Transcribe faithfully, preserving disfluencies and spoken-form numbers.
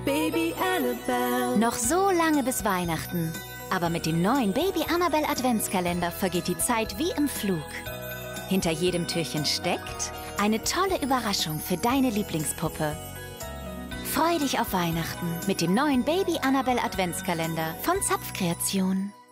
Baby Annabelle. Noch so lange bis Weihnachten. Aber mit dem neuen Baby Annabelle Adventskalender vergeht die Zeit wie im Flug. Hinter jedem Türchen steckt eine tolle Überraschung für deine Lieblingspuppe. Freu dich auf Weihnachten mit dem neuen Baby Annabelle Adventskalender von Zapfkreation.